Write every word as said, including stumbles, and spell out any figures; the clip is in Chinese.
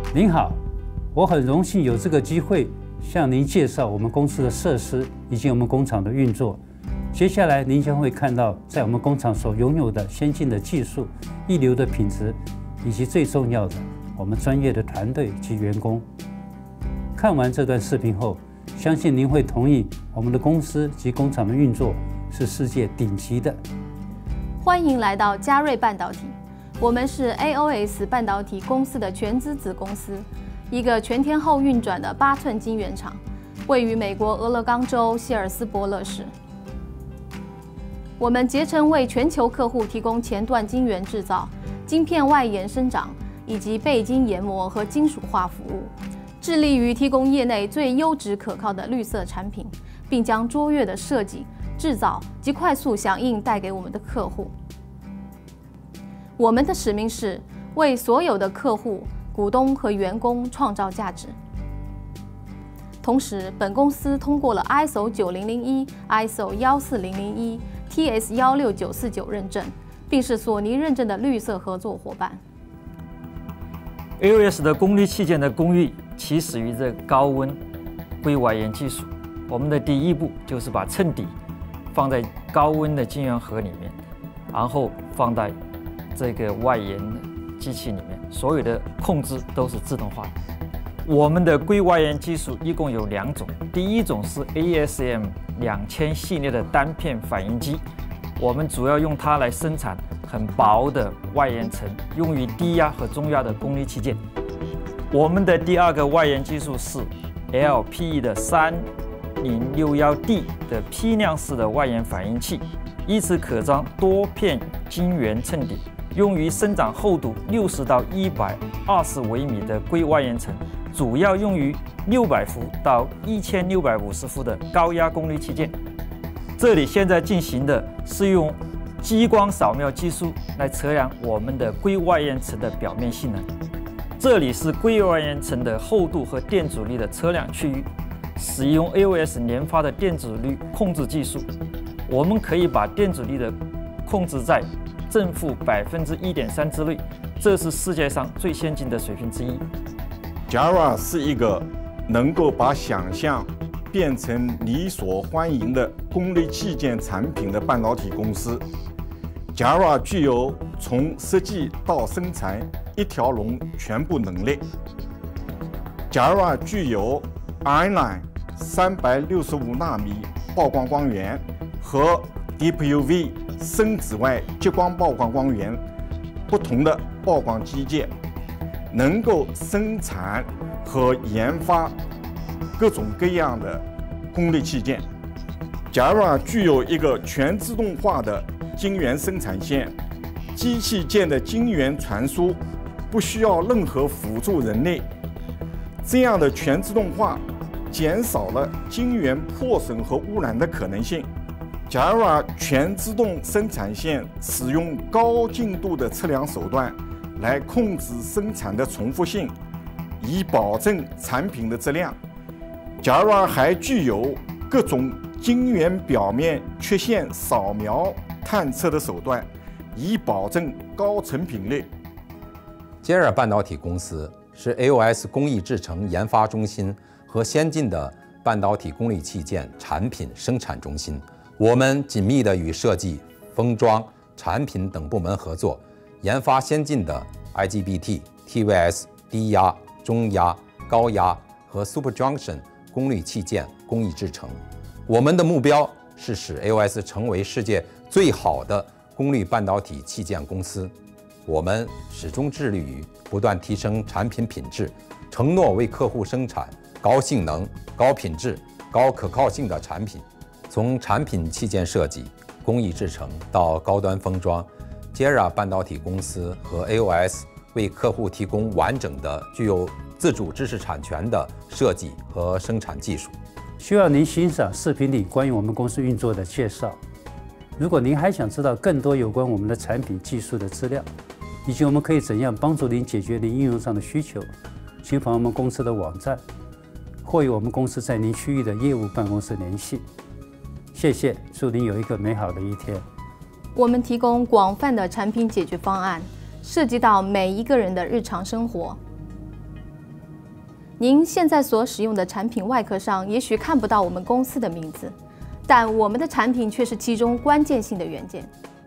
您好，我很荣幸有这个机会向您介绍我们公司的设施以及我们工厂的运作。接下来您将会看到在我们工厂所拥有的先进的技术、一流的品质，以及最重要的我们专业的团队及员工。看完这段视频后，相信您会同意我们的公司及工厂的运作是世界顶级的。 欢迎来到嘉瑞半导体，我们是 A O S 半导体公司的全资子公司，一个全天候运转的八寸晶圆厂，位于美国俄勒冈州希尔斯伯勒市。我们竭诚为全球客户提供前段晶圆制造、晶片外延生长以及背晶研磨和金属化服务，致力于提供业内最优质可靠的绿色产品，并将卓越的设计、制造及快速响应带给我们的客户。我们的使命是为所有的客户、股东和员工创造价值。同时，本公司通过了 I S O 九零零一、I S O 一四零零一、T S 一六九四九认证，并是索尼认证的绿色合作伙伴。 A O S 的功率器件的工艺起始于这高温硅外延技术。我们的第一步就是把衬底放在高温的晶圆盒里面，然后放在这个外延机器里面，所有的控制都是自动化的。我们的硅外延技术一共有两种，第一种是 A S M 两千系列的单片反应机，我们主要用它来生产很薄的外延层，用于低压和中压的功率器件。我们的第二个外延技术是 L P E 的三零六一 D 的批量式的外延反应器，一次可装多片晶圆衬底，用于生长厚度六十到一百二十微米的硅外延层，主要用于六百伏到一千六百五十伏的高压功率器件。这里现在进行的是用激光扫描技术来测量我们的硅外延层的表面性能。这里是硅外延层的厚度和电阻力的测量区域，使用 A O S 研发的电阻率控制技术，我们可以把电阻力的控制在正负百分之一点三之内，这是世界上最先进的水平之一。 Jireh 是一个能够把想象变成你所欢迎的功率器件产品的半导体公司。Jireh 具有从设计到生产一条龙全部能力。Jireh 具有 I-line 三百六十五纳米曝光光源和 Deep U V 深紫外激光曝光光源不同的曝光机件，能够生产和研发各种各样的功率器件。Jireh 具有一个全自动化的晶圆生产线，机器件的晶圆传输不需要任何辅助人类，这样的全自动化减少了晶圆破损和污染的可能性。Jireh 全自动生产线使用高精度的测量手段来控制生产的重复性，以保证产品的质量。Jireh 还具有各种晶圆表面缺陷扫描探测的手段，以保证高成品率。 Jireh半导体公司是 A O S 工艺制程研发中心和先进的半导体功率器件产品生产中心。我们紧密地与设计、封装、产品等部门合作，研发先进的 I G B T、T V S、低压、中压、高压和 Super Junction 功率器件工艺制程。我们的目标是使 A O S 成为世界最好的功率半导体器件公司。我们始终致力于不断提升产品品质，承诺为客户生产高性能、高品质、高可靠性的产品。从产品器件设计、工艺制程到高端封装， Jireh 半导体公司和 A O S 为客户提供完整的、具有自主知识产权的设计和生产技术。 需要您欣赏视频里关于我们公司运作的介绍。如果您还想知道更多有关我们的产品技术的资料，以及我们可以怎样帮助您解决您应用上的需求，请访问我们公司的网站，或与我们公司在您区域的业务办公室联系。谢谢，祝您有一个美好的一天。 我们提供广泛的产品解决方案，涉及到每一个人的日常生活。 您现在所使用的产品外壳上也许看不到我们公司的名字，但我们的产品却是其中关键性的元件。